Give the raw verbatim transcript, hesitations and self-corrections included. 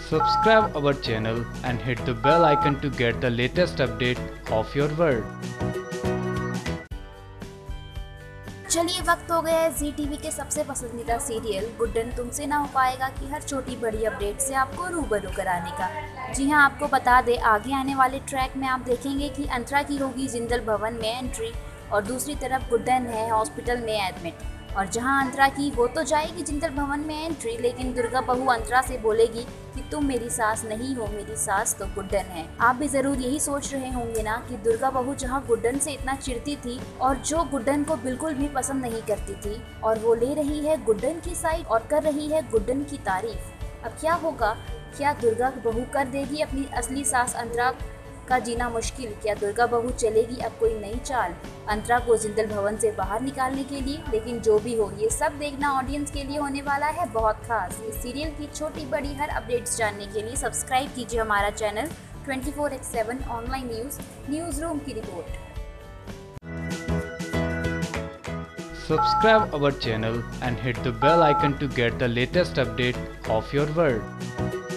Subscribe our channel and hit the bell icon to get the latest update of your world. चलिए वक्त हो गया है जी TV के सबसे पसंदीदा सीरियल गुड्डन तुमसे ना हो पाएगा की हर छोटी बड़ी अपडेट से आपको रूबरू कराने का। जी हां, आपको बता दें आगे आने वाले ट्रैक में आप देखेंगे कि अंतरा की होगी जिंदल भवन में एंट्री और दूसरी तरफ गुड्डन है हॉस्पिटल में एडमिट। और जहां अंतरा की वो तो जाएगी जिंदल भवन में एंट्री, लेकिन दुर्गा बहू अंतरा से बोलेगी कि तुम मेरी सास नहीं हो, मेरी सास तो गुड्डन है। आप भी जरूर यही सोच रहे होंगे ना कि दुर्गा बहू जहां गुड्डन से इतना चिढ़ती थी और जो गुड्डन को बिल्कुल भी पसंद नहीं करती थी, और वो ले रही है गुड्डन की साइड और कर रही है गुड्डन की तारीफ। अब क्या होगा? क्या दुर्गा बहू कर देगी अपनी असली सास अंतरा का जीना मुश्किल? क्या दुर्गा बहू चलेगी अब कोई नई चाल अंतरा को जिंदल भवन से बाहर निकालने के लिए? लेकिन जो भी हो, ये सब देखना ऑडियंस के लिए होने वाला है बहुत खास। इस सीरियल की छोटी बड़ी हर अपडेट्स जानने के लिए सब्सक्राइब कीजिए हमारा channel twenty four x seven online news news room की report. Subscribe our channel and hit the bell icon to get the latest update of your world.